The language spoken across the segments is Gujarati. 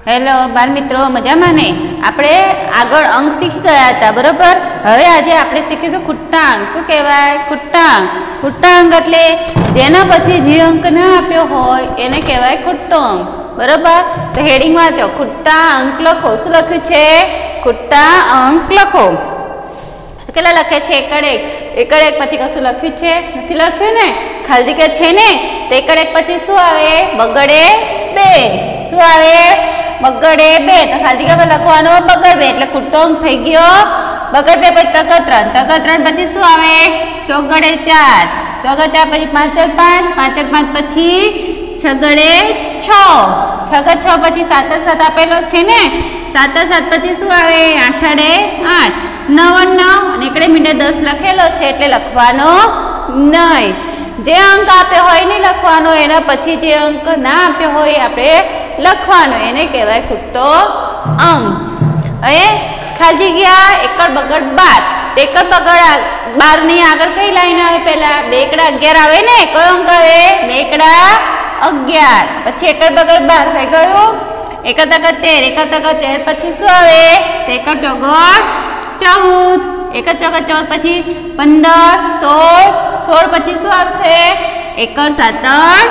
હેલો બાળ મિત્રો, મજામાં ને? આપણે આગળ અંક શીખી ગયા હતા, બરોબર? હવે આજે આપણે શીખીશું ખૂટ્ટાંક. શું કહેવાય? ખૂટ્ટાંક. ખૂટ્ટાંક એટલે જેના પછી જે અંક ના આપ્યો હોય એને કહેવાય ખૂટતો અંક, બરોબર? તો હેડિંગ વાંચો, ખૂટ્ટાંક લખો. શું લખ્યું છે? ખૂટ્ટાંક લખો. કેટલા લખે છે? એકડ એક પછી કશું લખ્યું છે? નથી લખ્યું ને? ખાલી જગ્યા છે ને? તો એકડ એક પછી શું આવે? બગડે બે. શું આવે? બગડે બે. તો ખાલી જગ્યામાં લખવાનું બગડ બે એટલે ખૂટતો અંક થઈ ગયો બગડ બે. પછી તગડ ત્રણ. તગડ ત્રણ પછી શું આવે? ચોગડે ચાર. ચોગડ ચાર પછી પાંચડ પાંચ. પાંચડ પાંચ પછી છગડે છ. છગડ છ પછી સાતડ સાત આપેલો છે ને? સાતડ સાત પછી શું આવે? આઠડે આઠ. નવ નવ અને એકડે મીંડે 10 લખેલો છે એટલે લખવાનો નહીં. જે અંક આપ્યો હોય નહીં લખવાનો, એના પછી જે અંક ના આપ્યો હોય આપણે લખવાનો, એને કહેવાય ખૂટતો અંક. હવે ખાલી જગ્યા એકડ બગડ 12. એકડ બગડ 12 ની આગળ કઈ લાઈન આવે? પહેલા 2 એકડા 11 આવે ને? કયો અંક આવે? 2 એકડા 11. પછી એકડ બગડ 12 થઈ ગયું. એકડ તગડ 13. એકડ તગડ 13 પછી શું આવે? એકડ ચોગડ 14. એકડ ચોગડ 14 પછી 15 16. 16 પછી શું આવશે? એકડ સાતડ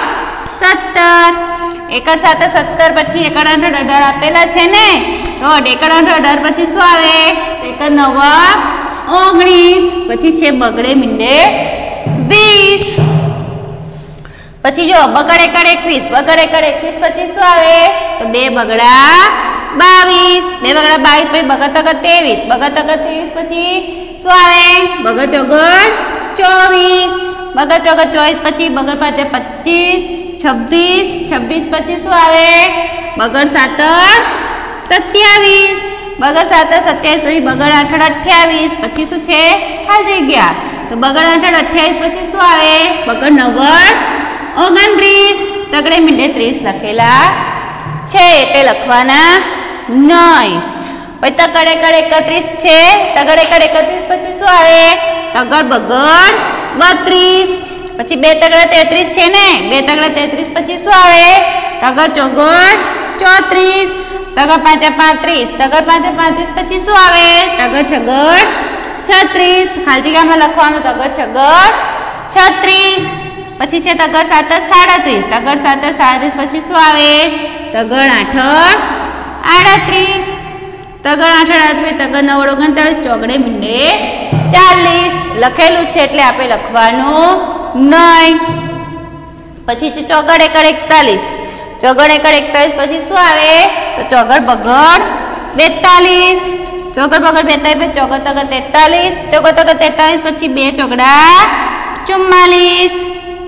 17. એકડ સાતડ 17 પછી એકડ 8 18 આપેલા છે ને? તો એકડ 8 18 પછી શું આવે? એકડ 9 19. પછી છે બગડે મીંડે 20. પછી જો બગડ એકડ 21. બગડ એકડ 21 પછી શું આવે? તો 2 બગડા 22. 2 બગડા 22 પછી બગડ તગડ 23. બગડ તગડ 23 પછી શું આવે? બગડ ચોગડ 24. બગડ ચોગડ 24 પછી બગડ પાંચે 25. 26. 26 પછી શું આવે? બગડ સાતડ 27. બગડ સાતડ 27 પછી બગડ આઠડ 28. પછી શું છે? ખાલી જગ્યા. તો બગડ આઠડ 28 પછી શું આવે? બગડ નવ્વડ 29. તગડે મીંડે 30 લખેલા છે એટલે લખવાના નહીં. પછી તગડ એકડ 31 છે. તગડ એકડ 31 પછી શું આવે? તગડ બગડ 32. પછી 2 તગડા 33 છે ને? 2 તગડા 33 પછી શું આવે? તગડ ચોગડ 34. તગડ પાંચે 35. તગડ પાંચે 35 પછી શું આવે? તગડ છગડ 36. ખાલી જગ્યામાં લખવાનું તગડ છગડ 36. પછી છે તગડ સાતડ 37. તગડ સાતડ 37 પછી શું આવે? તગડ આઠડ 38. તગડ આઠડ 38. તગડ નવ્વડ 39. ચોગડે મીંડે 40 લખેલું છે એટલે આપણે લખવાનું નહીં. પછી છે ચોગડ એકડ 41. ચોગડ એકડ 41 પછી શું આવે? તો ચોગડ બગડ 42. ચોગડ બગડ 42 પછી ચોગડ તગડ 43. ચોગડ તગડ 43 પછી 2 ચોગડા 44.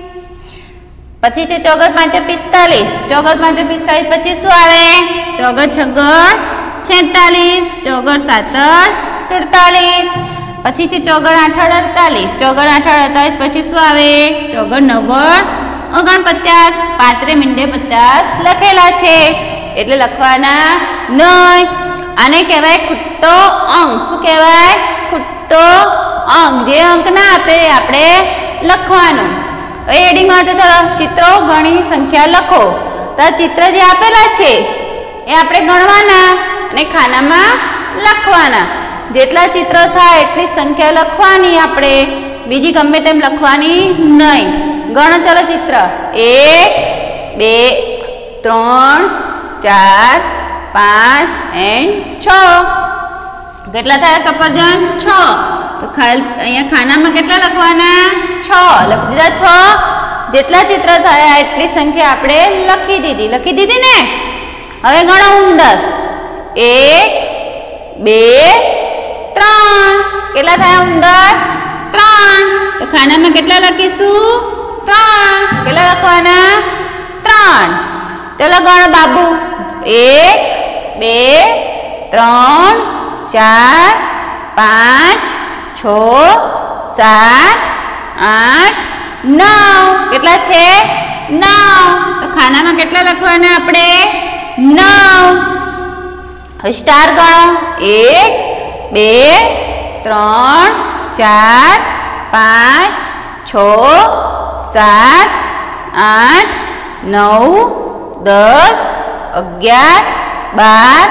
પછી છે ચોગડ પાંચે 45. ચોગડ પાંચે 45 પછી શું આવે? ચોગડ છગડ 46. ચોગડ સાતડ 47. પછી છે ચોગડ આઠડ 48. ચોગડ આઠડ 48 પછી શું આવે? ચોગડ નવ્વડ 49. પાંચરે મીંડે 50 લખેલા છે એટલે લખવાના નહીં. આને કહેવાય ખૂટતો અંક. શું કહેવાય? ખૂટતો અંક. જે અંક ના આપે આપણે લખવાનું. હવે હેડિંગમાં તો ચિત્રો ગણી સંખ્યા લખો. તો ચિત્ર જે આપેલા છે એ આપણે ગણવાના અને ખાનામાં લખવાના. જેટલા ચિત્રો થાય એટલી સંખ્યા લખવાની આપણે, બીજી ગમે તેમ લખવાની નહીં. ગણો ચલો ચિત્ર. 1 2 3 4 5 and 6. કેટલા થયા સફરજન? 6. તો અહીંયા ખાનામાં કેટલા લખવાના? 6 લખી દીધા. 6 જેટલા ચિત્ર થયા એટલી સંખ્યા આપણે લખી દીધી ને? હવે ગણો ઉંદર. 1 2 3. કેટલા થયા ઉંદર? 3. તો ખાનામાં કેટલા લખીશું? 3. કેટલા લખવાના? 3. ચલો ગણો બાબુ. 1 2 3 4 5 6 7 8 9. કેટલા છે? 9. તો ખાનામાં કેટલા લખવાના આપણે? 9. હવે સ્ટાર ગણો. 1 2 3 4 5 6 7 8 9 10 11 12,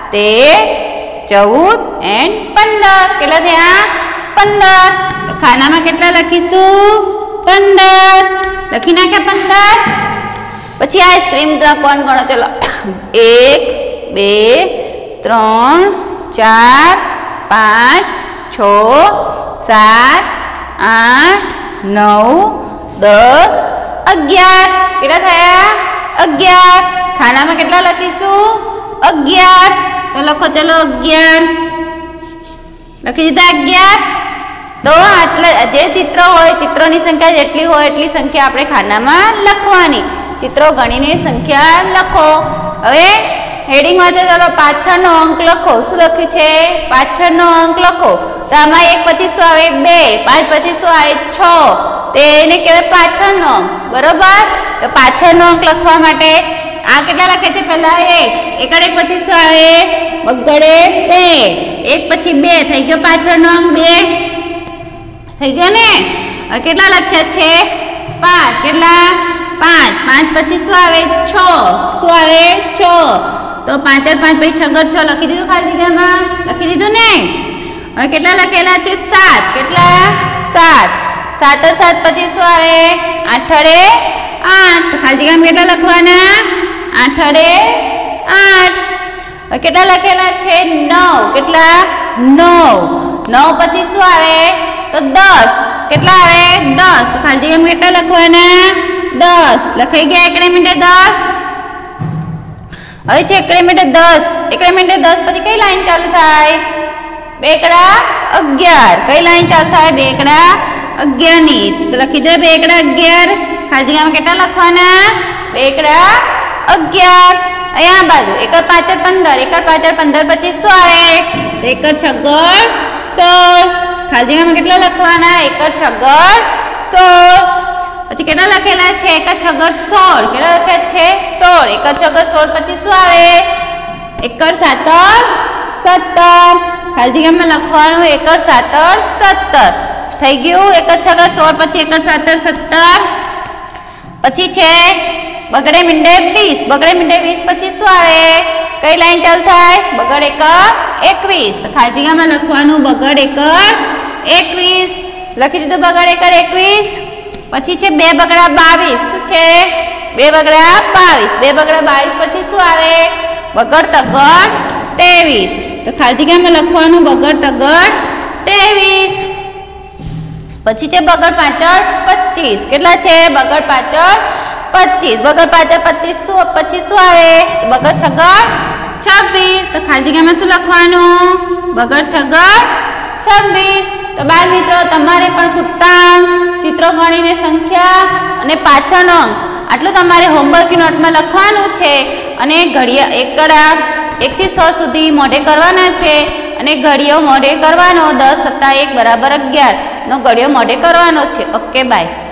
13, 14 એન્ડ 15. કેટલા થયા? 15. ખાનામાં કેટલા લખીશું? 15. લખી નાખ્યા 15. પછી આઈસ્ક્રીમ કોણ ગણો? ચલો 1, 2, 3, 4, 5, 6, 7, 8, 9, 10, 11. કેટલા થયા? 11. ખાનામાં કેટલા લખીશું? 11. તો લખો ચલો 11. લખી દીધા 11. તો આટલા જે ચિત્ર હોય, ચિત્રોની સંખ્યા જેટલી હોય એટલી સંખ્યા આપણે ખાનામાં લખવાની. ચિત્રો ગણીને સંખ્યા લખો. હવે હેડિંગમાં છે, ચાલો પાછળનો અંક લખો. શું લખ્યું છે? પાછળનો અંક લખો. તો આમાં 1 પછી શું આવે? 2. 5 પછી શું આવે? 6. તે એને કહેવાય પાછળનો અંક. બરોબર? તો પાછળનો અંક લખવા માટે આ કેટલા લખે છે? પહેલા 1. એકડે પછી શું આવે? બગડે 2. 1 પછી 2 થઈ ગયો પાછળનો અંક 2 થઈ ગયો ને. હવે કેટલા લખ્યા છે? 5. કેટલા? 5. 5 પછી શું આવે? 6. શું આવે? 6. તો 5 5 પછી 6 6 લખી દીધું ખાલી જગ્યામાં? લખી દીધું ને. હવે કેટલા લખેલા છે? 7. કેટલા? 7. 7 7 પછી શું આવે? 8 8. ખાલી જગ્યામાં કેટલા લખવાના? 8 8. હવે કેટલા લખેલા છે? 9. કેટલા? 9. 9 પછી શું આવે? તો 10. કેટલા આવે? 10. તો ખાલી જગ્યામાં કેટલા લખવાના? 10. લખાઈ ગયા એકડે મિનિટે 10. હવે છે એકડે મિનિટે 10. એકડે મિનિટે 10 પછી કઈ લાઈન ચાલુ થાય? 2 એકડા 11. કઈ લાઈન ચાલુ થાય? 2 એકડા 11 ની. તો લખી દે 2 એકડા 11. ખાલી જગ્યામાં કેટલા લખવાના? 2 એકડા 11. અહીંયા બાજુ 1 5 15. 1 5 15 પછી શું આવે? તો 1 6 16. ખાલી જગ્યામાં કેટલા લખવાના? 1 6 16. પછી કેટલા લખેલા છે? 1 6 16. કેટલા લખ્યા છે? 16. 1 6 16 પછી શું આવે? 1 7 17. ખાલી જગ્યામાં લખવાનું 1 7 17. થઈ ગયું? 1 6 16 પછી 1 7 17. પછી છે બગડે મીંડે 20. બગડે મીંડે 20 પછી શું આવે? કઈ લાઈન ચાલુ થાય? બગડ 1 21. તો ખાલી જગ્યામાં લખવાનું બગડ 1 21. લખી દીધું બગડ 1 21. પછી છે 2 બગડા 22. શું છે? 2 બગડા 22. 2 બગડા 22 પછી શું આવે? બગડ તગડ 23. તો ખાલી જગ્યામાં લખવાનું બગડ તગડ 23. પછી છે બગડ પાછળ 25. કેટલા છે? બગડ પાછળ 25. બગડ પાછળ 25 પછી શું આવે? બગડ છગડ 26. તો ખાલી જગ્યામાં શું લખવાનું? બગડ છગડ 26. તો બાળ મિત્રો, તમારે પણ ખૂટતાંક, ચિત્રો ગણીને સંખ્યા અને પાછળનો અંક આટલું તમારે હોમવર્ક નોટમાં લખવાનું છે. અને ઘડિયા એકડા 1 થી 6 સુધી મોઢે કરવાના છે. અને ઘડિયો મોઢે કરવાનો 10 + 1 = 11 નો ઘડિયો મોઢે કરવાનો છે. Okay, by.